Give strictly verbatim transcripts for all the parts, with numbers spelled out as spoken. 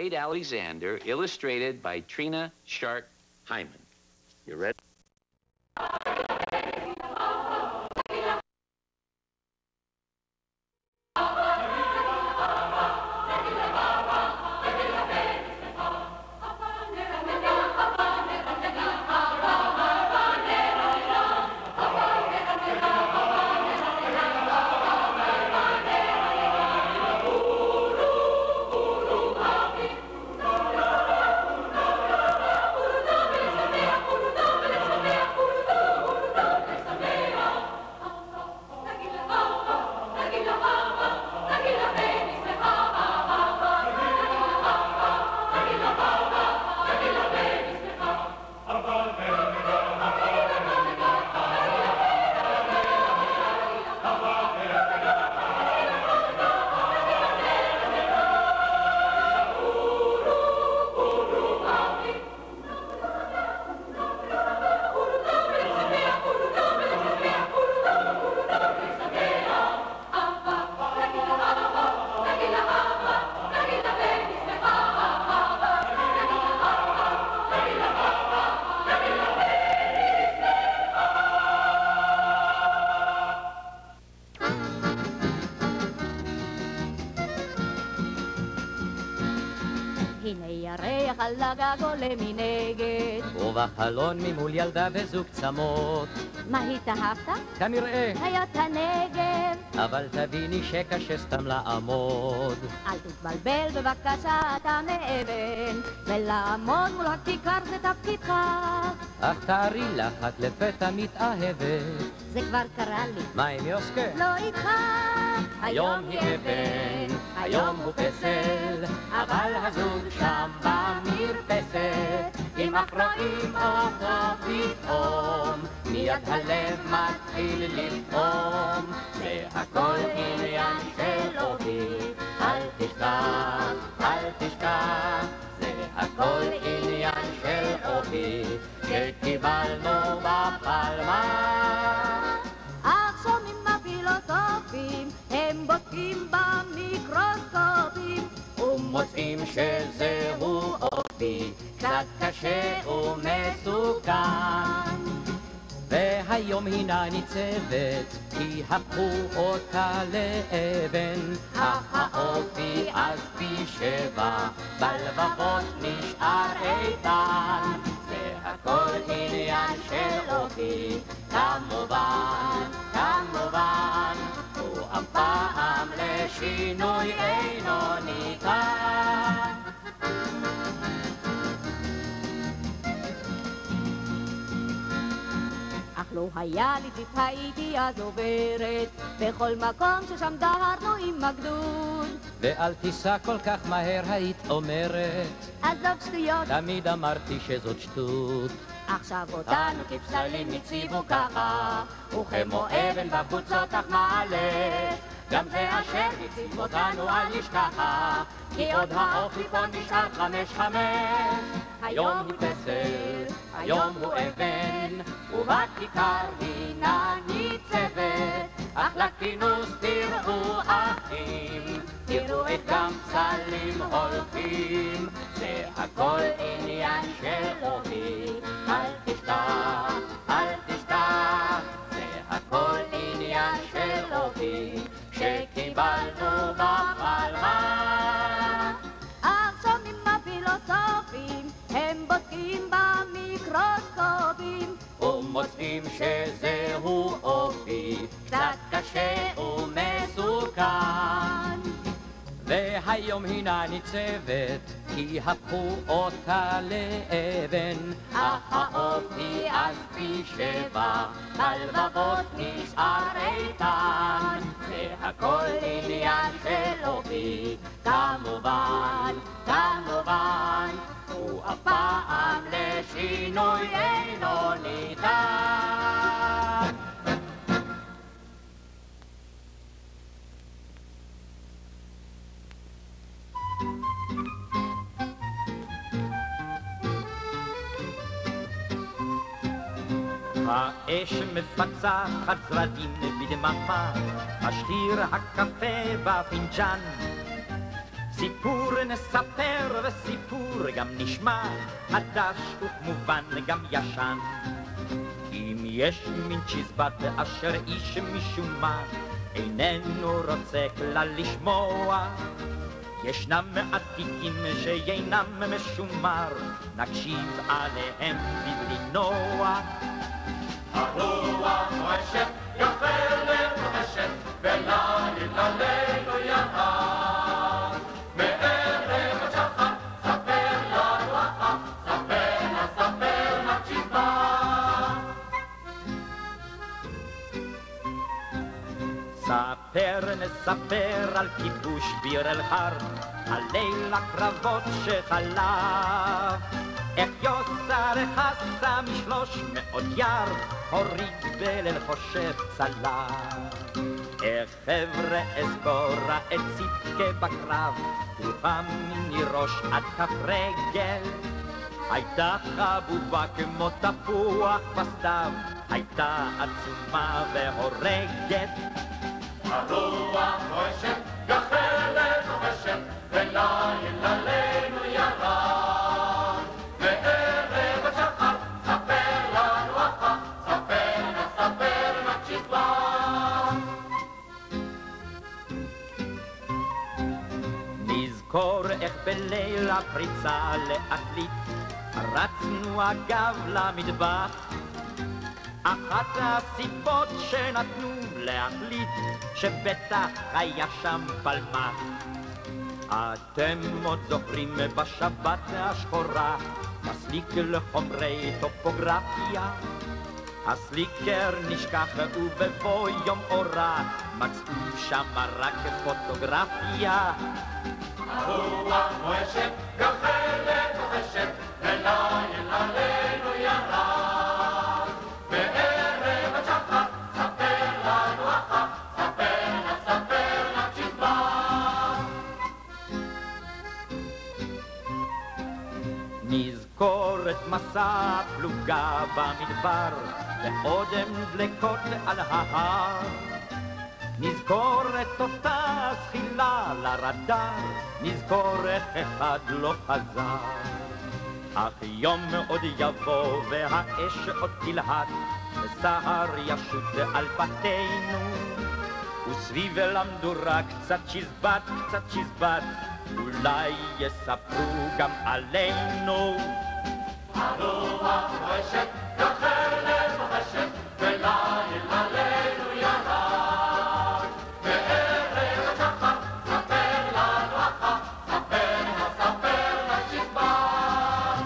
Great Alexander, illustrated by Trina Shark Hyman. You ready? על הגג עולה מנגד ובחלון ממול ילדה וזוג צמות מה התאהבת? כנראה חיות הנגב אבל תביני שקשה סתם לעמוד אל תתבלבל בבקשה אתה מאבן ולעמוד מול הכיכר זה תפקידך אך תארי לך את לפתע מתאהבת זה כבר קרה לי מה עם יוסקה? לא איתך היום היא אבן היום הוא פסל אבל הזוג שם במרפסת אם אך רואים אותו פתאום מיד הלב מתחיל לפעום זה הכל עניין של אופי אל תשכח, אל תשכח זה הכל עניין של אופי שקיבלנו בפלמה אך שומעים הפילוסופים הם בודקים במיקרוסקופים ומוצאים שזהו אופי קצת קשה ומסוכן והיום הינה ניצבת כי הפכו אותה לאבן אך האופי אז פי שבע בלבבות נשאר איתן זה הכל עניין של אופי כמובן, כמובן הוא אף פעם לשינוי אינו ניתן אך לא היה לי טיפ הייתי אז עוברת בכל מקום ששם דהרנו עם הגדוד ואל תיסע כל כך מהר היית אומרת עזוב שטויות תמיד אמרתי שזאת שטות עכשיו אותנו כפסלים הציבו ככה וכמו אבן בקבוצות אך מעלה גם זה אשר הציב אותנו אל נשכחה כי עוד האופי פה נשאר חמש חמש היום הוא פסל, היום הוא אבן ובכיכר הינה ניצבת אך לכינוס תראו אחים תראו את גם פסלים הולכים זה הכל עניין של אופי אל תשכח, אל תשכח זה הכל עניין של אופי שקיבלנו בפלמה אך שומעים הפילוסופים הם בודקים במיקרוסקופים ומוצאים שזהו אופי קצת קשה ומסוכן והיום הינה ניצבת כי הפכו אותה לאבן אך האופי אז פי שבע בלבבות נשאר איתן זה הכל עניין של אופי כמובן, כמובן הוא אף פעם לשינוי אינו ניתן האש מפצחת זרדים בדממה, משטיר הקפה בפינג'אן. סיפור נספר וסיפור גם נשמע, חדש וכמובן גם ישן. אם יש מין צ'יזבט אשר איש משום מה איננו רוצה כלל לשמוע, ישנם מעתיקים שאינם משומר, נקשיב עליהם בבלי נוע. הרוח נואשת, גחלת רועשת, וליל עלינו ירד. מערב עד שחר, ספר לנו אחר, ספר נא, ספר נא צ'יזבט. ספר נספר על כיבוש ביר אל הר, על ליל הקרבות שחלף. איך יוסר חסה משלוש מאות יער, הוריד בליל חושך צלף. איך חבר'ה אזכורה את צדקה בקרב, רוחם מראש עד כף רגל. הייתה חבובה כמו תפוח בסתיו, הייתה עצומה והורגת. הרוח נואשת, גחלת רועשת, וליל עלינו ירד. מערב עד שחר, ספר לנו אחר, ספר נא, ספר נא צ'יזבט. נזכור איך בליל הפריצה לעתלית רצנו הגב למטבח. אחת הסיבות שנתנו להחליט שבטח היה שם פלמח. אתם עוד זוכרים בשבת השחורה מסליק לחומרי טופוגרפיה? הסליקר נשכח ובבוא יום אורה מצאו שם רק פוטוגרפיה. הרוח נואשת, גחלת רועשת, וליל עלינו ירד. מערב עד שחר, ספר לנו אחר, ספר נא, ספר נא צ'יזבט. נזכור את מסע הפלוגה במדבר ואודם דלקות על ההר. נזכור את אותה זחילה לרדאר, נזכור איך אחד לא חזר. אך יום עוד יבוא והאש עוד תלהט, וסהר ישוט על בתינו, וסביב למדורה קצת צ'יזבט, קצת צ'יזבט, אולי יספרו גם עלינו. הרוח נואשת, גחלת רועשת, וליל עלינו ירד. מערב עד שחר, ספר לנו אחר, ספר נא, ספר נא צ'יזבט.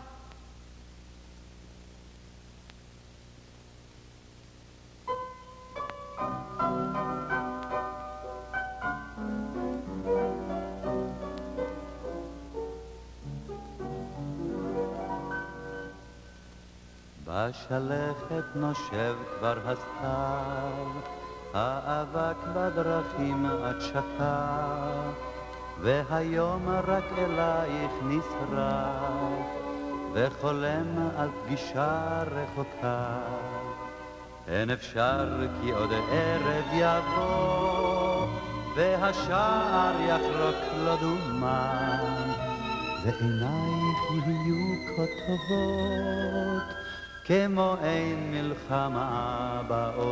בשלכת נושב כבר הסתיו, האבק בדרכים עד שקע, והיום רק אלייך נשרף, וחולם על פגישה רחוקה. אין אפשר כי עוד ערב יבוא, והשער יחרוק לו דומן, ועינייך יהיו כה טובות, כמו אין מלחמה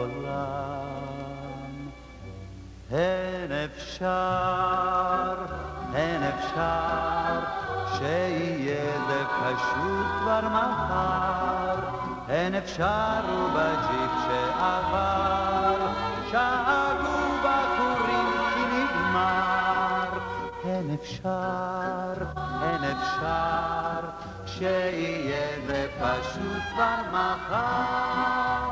בעולם. אין אפשר, אין אפשר, שיהיה זה פשוט כבר מחר. אין אפשר ובג'יפ שעבר, שאגו בחורים כי נגמר. אין אפשר, אין אפשר, שיהיה זה פשוט כבר מחר.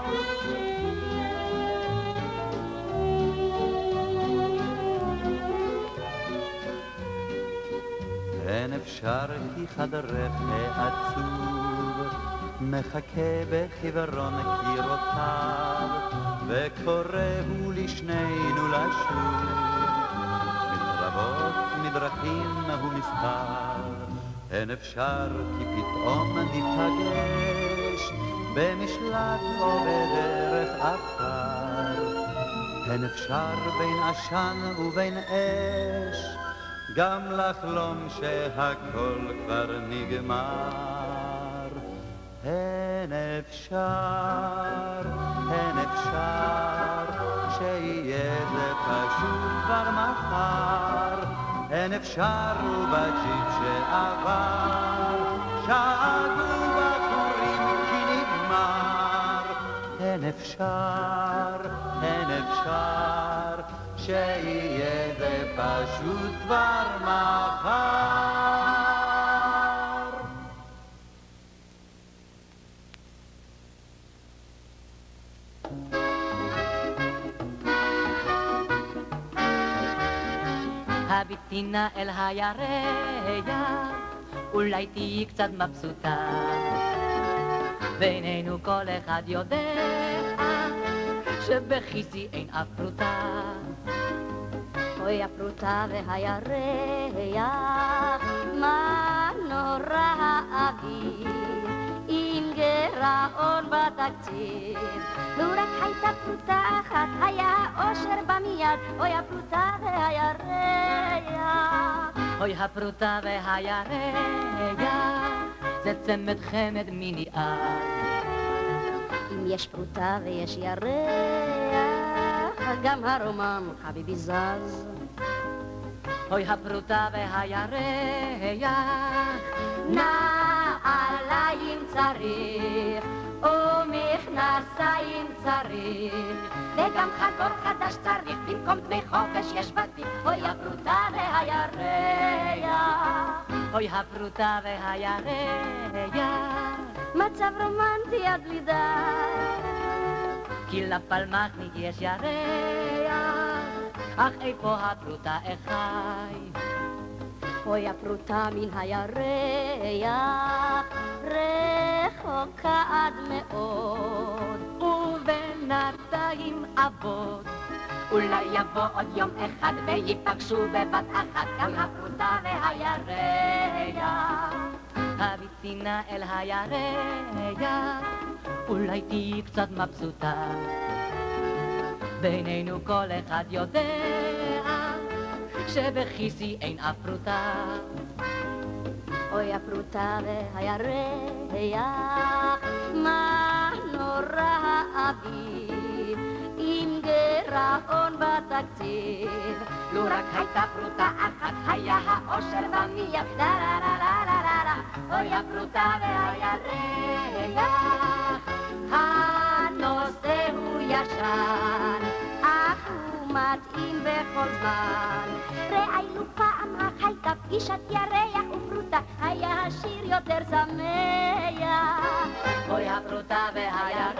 אין אפשר כי חדרך העצוב מחכה בחיוורון קירותיו, וקוראו לשנינו לשוב מתרבות מדרכים ומסתר. אין אפשר כי פתאום ניפגש במשלט או בדרך עפר. אין אפשר בין עשן ובין אש גם לחלום שהכל כבר נגמר. אין אפשר, אין אפשר, שיהיה זה פשוט כבר מחר. אין אפשר ובג'יפ שעבר, שאגו בחורים כי נגמר. אין אפשר, אין אפשר, שיהיה זה פשוט כבר מחר. הביטי נא אל הירח, אולי תהיי קצת מבסוטה. בינינו כל אחד יודע שבכיסי אין אף פרוטה. אוי הפרוטה והירח, מה נורא האוויר, עם גרעון בתקציב. לו רק הייתה פרוטה אחת, היה אושר במיד. אוי הפרוטה והירח, אוי הפרוטה והירח, זה צמד חמד מיניאר. אם יש פרוטה ויש ירח, גם הרומן חביבי זז. אוי הפרוטה והירח, נעליים צריך ומכנסיים צריך, וגם חגור חדש צריך, במקום דמי חופש יש בתיק. אוי הפרוטה והירח, אוי הפרוטה והירח, מצב רומנטי עד בלי די. כי לפלמחניק יש ירח, אך איפה הפרוטה אחי? אוי הפרוטה מן הירח, רחוקה עד מאוד, ובינתיים אבוד. אולי יבוא עוד יום אחד ויפגשו בבת אחת, גם הפרוטה והירח. הביטי נא אל הירח, אולי תהיי קצת מבסוטה. בינינו כל אחד יודע שבכיסי אין אף פרוטה. אוי הפרוטה והירח, מה נורא האוויר, עם גרעון בתקציב. לו רק הייתה פרוטה אחת, היה האושר במיד. לה לה לה לה לה לה לה. אוי הפרוטה והירח, הנושא הוא ישן, אך הוא מתאים בכל זמן. ראי לו פעם רק הייתה פגישת ירח ופרוטה, היה השיר יותר שמח. אוי הפרוטה והירח.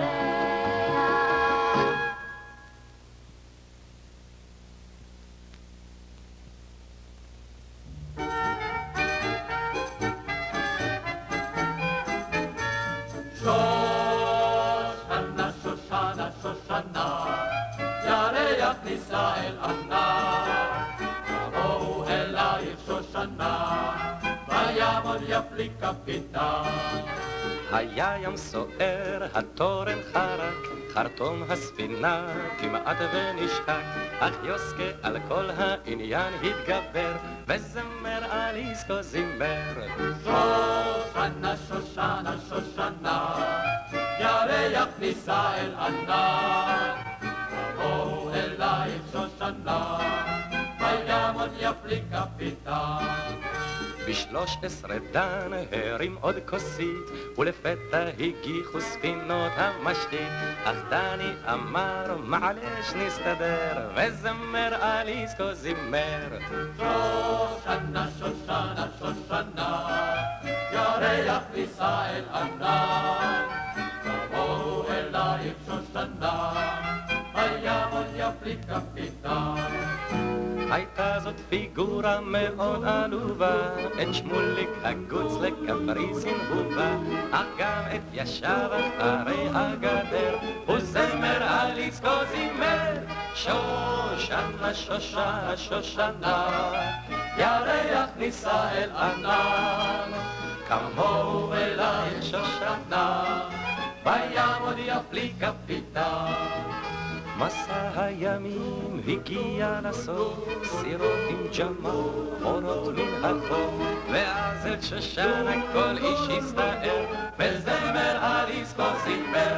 שושנה, שושנה, שושנה, ירח נישא אל ענק. תבואו אלייך שושנה, ויעמוד יפליג קפיטן. היה ים סוער, התורן חרק, חרטום הספינה כמעט ונשחק, אך יוסקה על כל העניין התגבר, וזמר אליסקו זימר. שושנה, שושנה, שושנה, ירח נישא אל ענק. תבואו אלייך שושנה, ויעמוד יפליג קפיטן. בשלוש עשרה דן הרים עוד כוסית, ולפתע הגיחו ספינות המשתית, אך דני אמר מעלש נסתדר, וזמר אליסקו זימר. שושנה, שושנה, שושנה, ירח נישא אל ענק. תבואו אלייך שושנה, ויעמוד יפליג קפיטן. הייתה זאת פיגורה מאוד עלובה, את שמוליק הגוץ לקפריסין הובה, אך גם את ישב אחרי הגדר, וזמר אליסקו זימר. שושנה, שושנה, שושנה, ירח נישא אל ענן. כמוהו אלייך שושנה, ויעמוד יפליג קפיטן. מסע הימים הגיע לסוף, סירות עם ג'מל, אורות מן החוף, ואז את שושנה כל איש הסתער, בזמר הדיסקו זימר,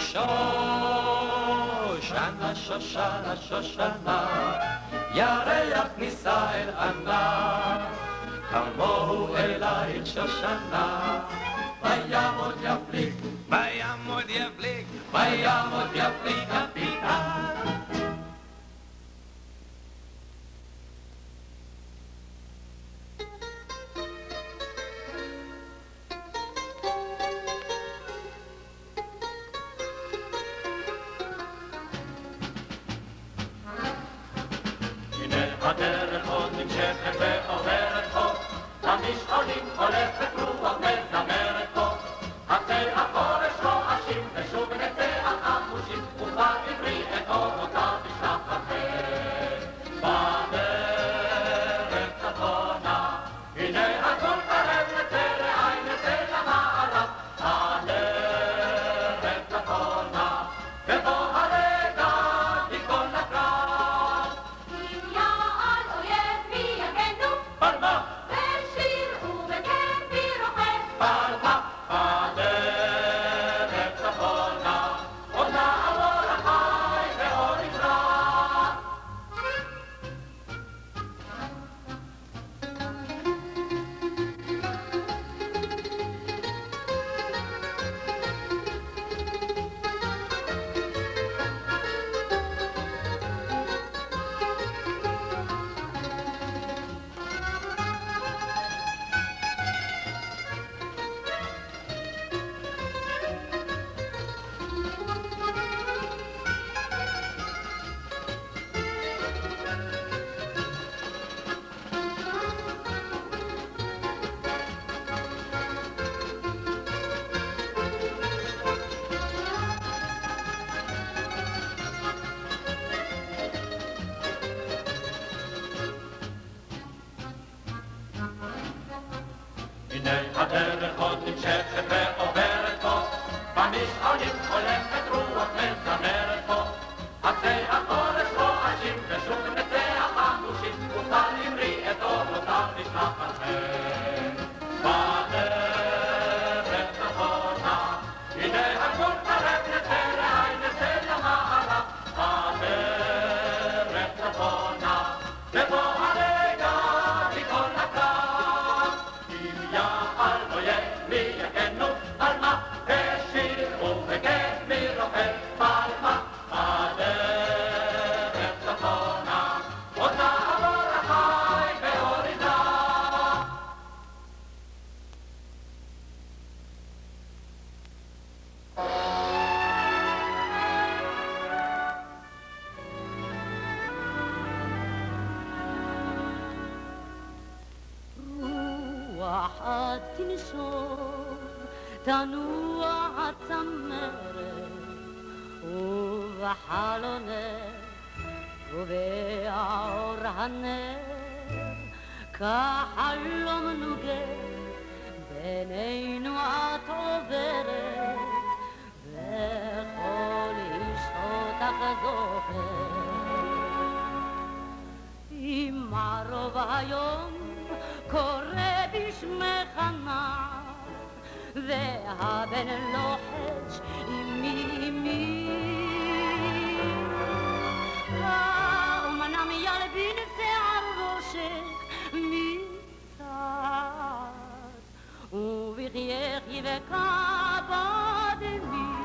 שושנה, שושנה, שושנה, ירח נישא אל ענה, כמוהו אלייך שושנה, ויעמוד יפליג, ויעמוד יפליג, ויעמוד יפליג הפיתן. הנה הדרך עוד נמשכת ועוברת חוף, למשעולים הולכת רוח מזמרת פה, עצי החורש רועשים ושוב נצא החמושים, וכבר עברי את אורותה בשלח אחר. בדרך צפונה, הנה הגבול קרב נצא לעי נצא למערב, הדרך צפונה, ובוא הרגע תיכון לקרב. אם יעל אויב מי יגנו, פלמה, בשיר ובכפי רוחב, פלמה, בדרך צפונה, עוד נעבור החי ואור יזרח. הנה הדרך עוד נמשכת ועוברת פה, במשעולים הולכת רוח מזמרת פה, עצי החורש רועשים ושוב נצא החמושים, וכבר אמרי את אורותה בשלח אחר. בדרך צפונה, הנה הגבול קרב נצא לעי נצא למערב, בדרך צפונה, ובוא הרגע תיכון לקרב. אם יעל אויב מי יגנו, על מה בשיר ובכיף מי רוחב, פלמה, בדרך צפונה, עוד נעבור החי ואור יזרח. רוח את תנשום, תנוע הצמרת, ובחלונך ובאור הנר, כחלום נוגה, בינינו את עוברת, וכל איש אותך זוכר. אם ערוב היום קורא בשמך נער, והבן לוחש אמי אמי, האומנם ילבין שיער ראשך מצעד, ובחייך יבקע בדמי,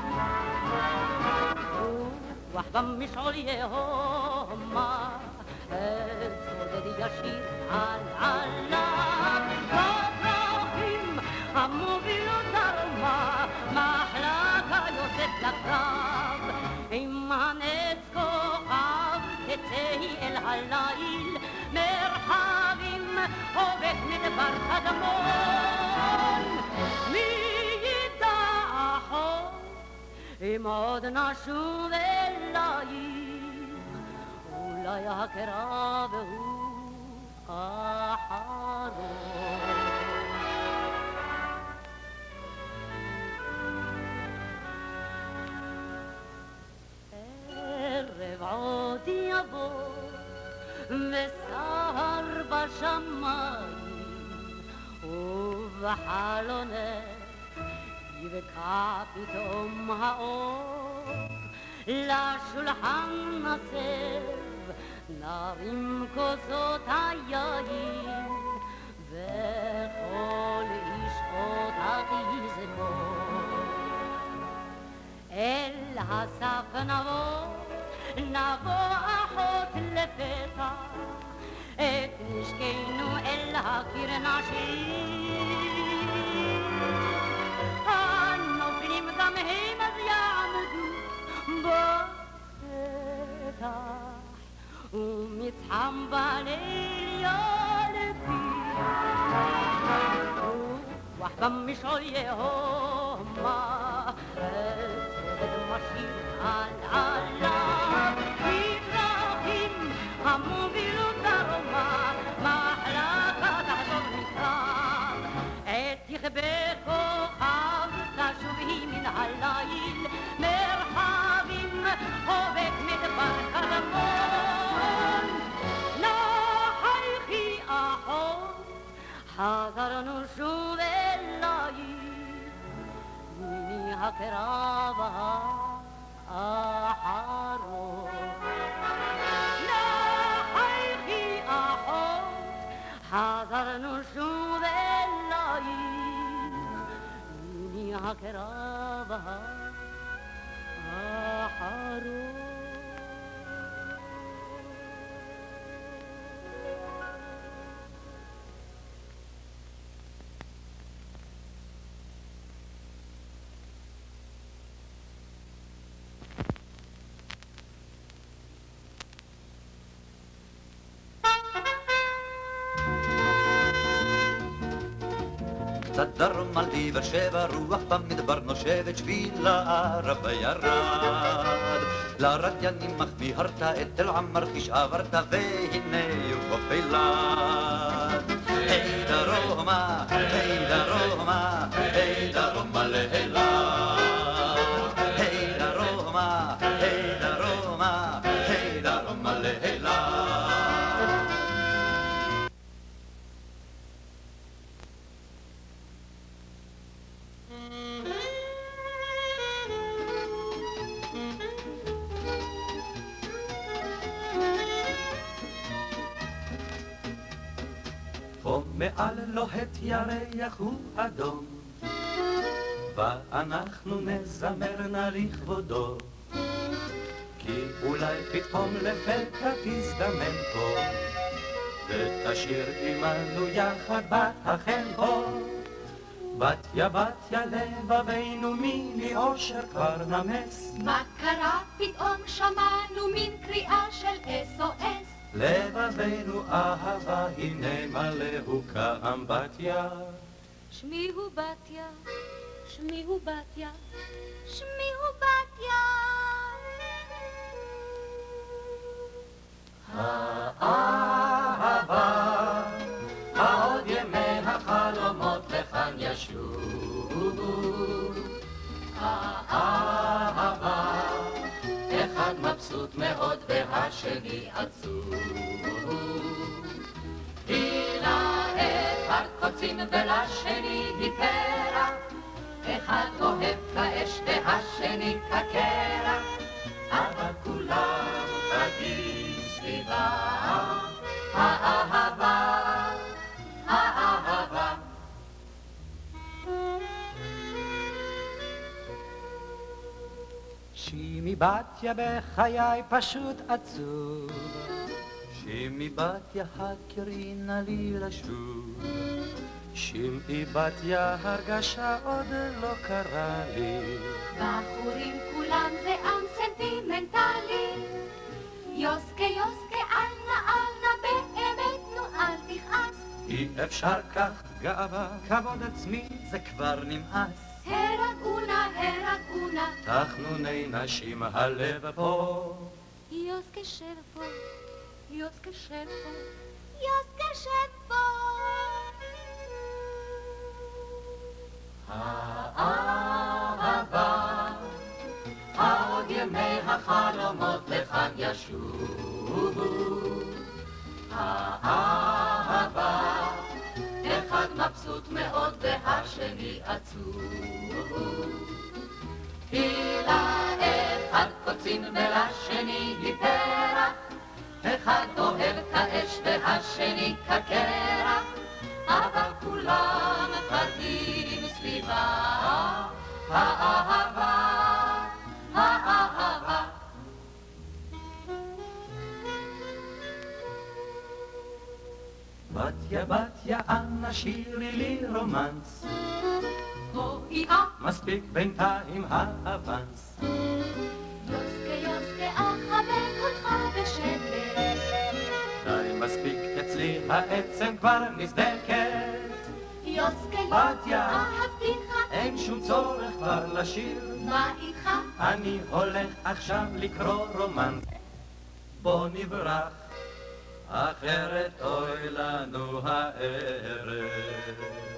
רוח במשעול יהומה, צודד ישיר על עליו, כפרחים המובילות דרומה, מחלקה יוצאת לקרב, עם הנץ כוכב תצאי אל הליל, מרחבים הובק מדבר קדמון, מי ידע אחות אם עוד נשוב אלייך, אולי הקרב הוא החלום. ערב עוד יבוא וסהר בשמיים ובחלונך יבקע פתאום האור לשולחן נסב נרים כוסות היין וכל איש אותך יזכור אל הסף נבוא נבוא אחות לפתע את נשקנו אל הקיר נשאיר הנופלים גם הם אז יעמדו בפתח ומצחם בליל ילדים וואחדם משעול יהומה צודד משיר על עליו בדרכים המובילות דרומה מחלקה תחזור נקרב עת יכבה כוכב תשוב היא מן הליל מרחבים חובק מדבר קדמון נחייכי אחות חזרנו שוב אלייך מיני הקרב האחרון נחייכי אחות חזרנו שוב אלייך מיני הקרב האחרון קצת דרום על באר שבע רוח במדבר נושבת שביל הערב ירד לרדיינים מחמיהרת את תל עמר כשעברת והנה יופי לד היי דרומה, היי דרומה, היי דרומה להילת היי דרומה, היי דרומה, היי דרומה להילת מעל לוהט ירח הוא אדום ואנחנו נזמר נא לכבודו כי אולי פתאום לפתע תזדמן פה ותשיר עמנו יחד בת החן פה בתיה בתיה לבבינו מיני אושר כבר נמס מה קרה פתאום שמענו מין קריאה של אס או אס לבבינו אהבה הנה מלאו כאמבטיה שמי הוא בתיה, שמי הוא בתיה, שמי הוא בתיה האהבה העוד ימי החלומות לכאן ישוב האהבה אחד מבסוט מאוד והשני עצוב היא לעת הקוצים ולשני היא פרח אחד אוהב כאש והשני כקרח אבל כולם חגים סביבה האהבה האהבה שימי בתיה בחיי פשוט עצוב שימי בתיה הכירי נא לי לשוב שמעי בתיה הרגשה עוד לא קרה לי בחורים כולם זה עם סנטימנטלי יוסקה יוסקה אנה אנה באמת נו אל תכעס אי אפשר כך גאווה כבוד עצמי זה כבר נמאס הרגונה הרגונה תחנוני נשים הלב פה יוסקה שב פה יוסקה שב פה יוסקה שב פה האהבה העוד ימי החלומות לכאן ישובו. האהבה, אחד מבסוט מאוד והשני עצוב. כי לאחד קוצים ולשני היא פרח, אחד אוהב כאש והשני כקרח, אבל כולם חדים סביבה. האהבה, האהבה. בתיה בתיה אנא שירי לי רומנס, בואי אה מספיק בינתיים האבנס. יוסקה יוסקה אחבק אותך בשקט, די מספיק אצלי העצם כבר נזדקת. יוסקה בתיה, אהבתיך, אין שום צורך כבר לשיר, מה איתך? אני הולך עכשיו לקרוא רומנס. בוא נברח, אחרת אוי לנו הערב.